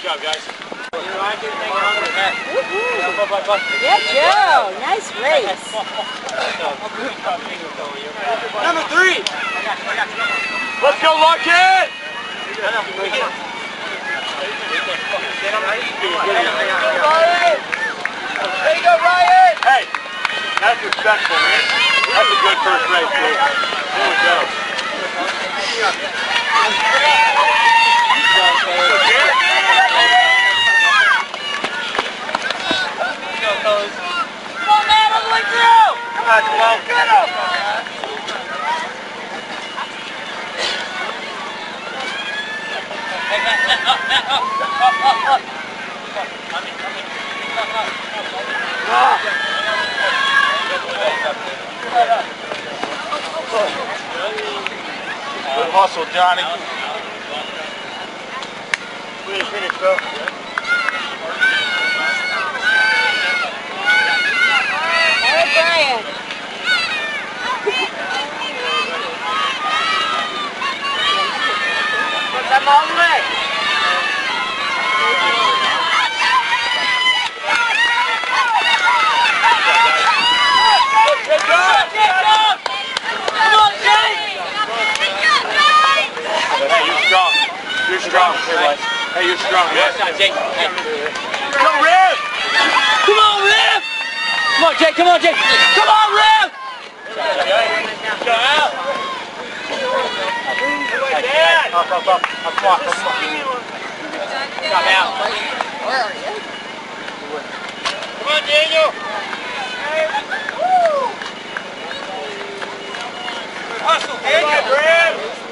job, guys. Yeah, Joe. Nice race. Number 3. Let's go, Lockheed! Ryan! There you go, Ryan! Hey, that's respectful, man. That's a good first race, dude. There we go. Come on, man, all the way through! Come on, Joel, get up! Good hustle, Johnny. We didn't finish, though. Hey, Brian. What's that long leg? You're strong. Hey, you're strong. Yes, Jake. Hey. Go, Riv! Come on, Riv! Come on, Jake. Come on, Jake. Come on, Riv! Go out. Up. Come out. Where are you? Come on, Daniel. Hustle, Daniel. Riv!